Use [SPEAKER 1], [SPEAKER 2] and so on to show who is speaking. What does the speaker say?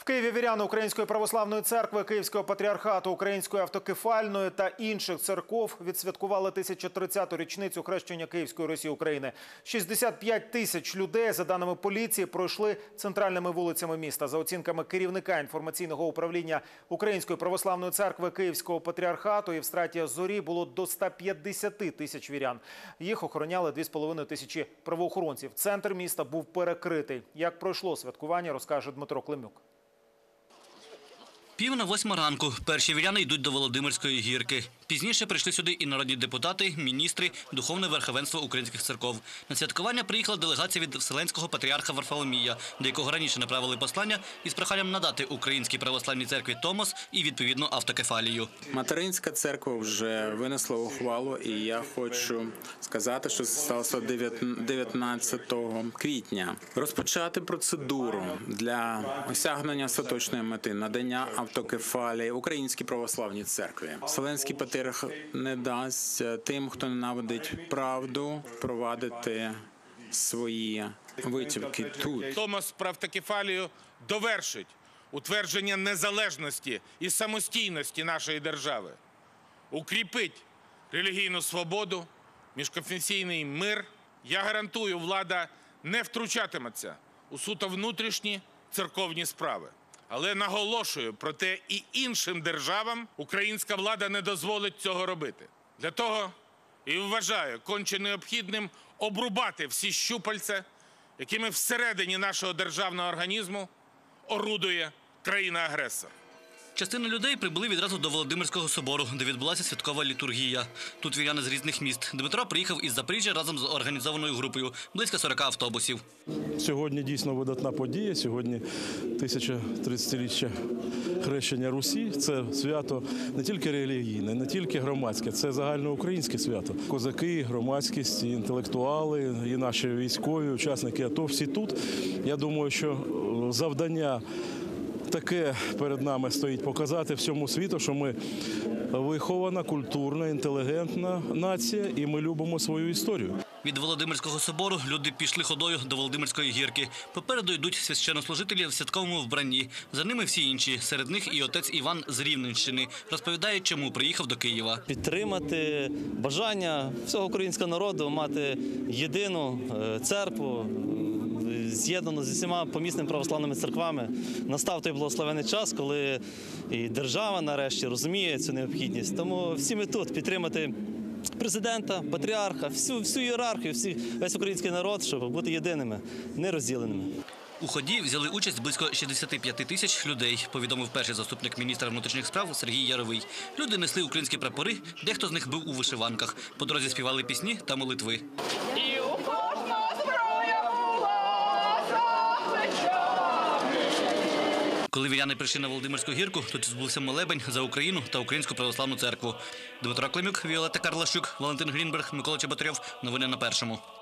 [SPEAKER 1] Києві віряни Української православної церкви, Київського патріархату, Української автокефальної та інших церков відсвяткували 1030-ту річницю хрещення Київської Русі України. 65 тисяч людей, за даними поліції, пройшли центральними вулицями міста. За оцінками керівника інформаційного управління Української православної церкви, Київського патріархату, Євстратія Зорі, було до 150 тисяч вірян. Їх охороняли 2,5 тисячі правоохоронців. Центр міста був перекритий. Як пройшло святкування, розкаже Дмитро Климюк.
[SPEAKER 2] 7:45 ранку перші віряни йдуть до Володимирської гірки. Пізніше прийшли сюди і народні депутати, міністри, духовне верховенство українських церков. На святкування приїхала делегація від Вселенського патріарха Варфоломія, до якого раніше направили послання із проханням надати Українській православній церкві Томос і відповідну автокефалію.
[SPEAKER 3] Материнська церква вже винесла ухвалу, і я хочу сказати, що це сталося 19 квітня. Розпочати процедуру для осягнення остаточної мети надання автокефалії Українській православній церкві. Вселенський патріарх не дасть тим, хто ненавидить правду, провадити свої витівки тут.
[SPEAKER 4] Томос про автокефалію довершить утвердження незалежності і самостійності нашої держави, укріпить релігійну свободу, міжконфесійний мир. Я гарантую, влада не втручатиметься у суто внутрішні церковні справи. Але наголошую, проте і іншим державам українська влада не дозволить цього робити. Для того і вважаю конче необхідним обрубати всі щупальця, якими всередині нашого державного організму орудує країна-агресор.
[SPEAKER 2] Частина людей прибули відразу до Володимирського собору, де відбулася святкова літургія. Тут віряни з різних міст. Дмитро приїхав із Запоріжжя разом з організованою групою – близько 40 автобусів.
[SPEAKER 5] Сьогодні дійсно видатна подія. Сьогодні 1030-річчя хрещення Русі. Це свято не тільки релігійне, не тільки громадське, це загальноукраїнське свято. Козаки, громадськість, інтелектуали, і наші військові, учасники АТО – всі тут. Я думаю, що завдання таке перед нами стоїть – показати всьому світу, що ми вихована, культурна, інтелігентна нація і ми любимо свою історію.
[SPEAKER 2] Від Володимирського собору люди пішли ходою до Володимирської гірки. Попереду йдуть священнослужителі в святковому вбранні. За ними всі інші. Серед них і отець Іван з Рівненщини. Розповідає, чому приїхав до Києва.
[SPEAKER 6] Підтримати бажання всього українського народу мати єдину церкву, з'єднану з усіма помісними православними церквами. Настав той благословений час, коли і держава нарешті розуміє цю необхідність. Тому всі ми тут підтримати президента, патріарха, всю ієрархію, весь український народ, щоб бути єдиними, нерозділеними.
[SPEAKER 2] У ході взяли участь близько 65 тисяч людей, повідомив перший заступник міністра внутрішніх справ Сергій Яровий. Люди несли українські прапори, дехто з них був у вишиванках. По дорозі співали пісні та молитви. Коли віряни прийшли на Володимирську гірку, тут відбувся молебень за Україну та Українську православну церкву. Дмитро Климюк, Віолетта Карлащук, Валентин Грінберг, Микола Чеботарьов. Новини на Першому.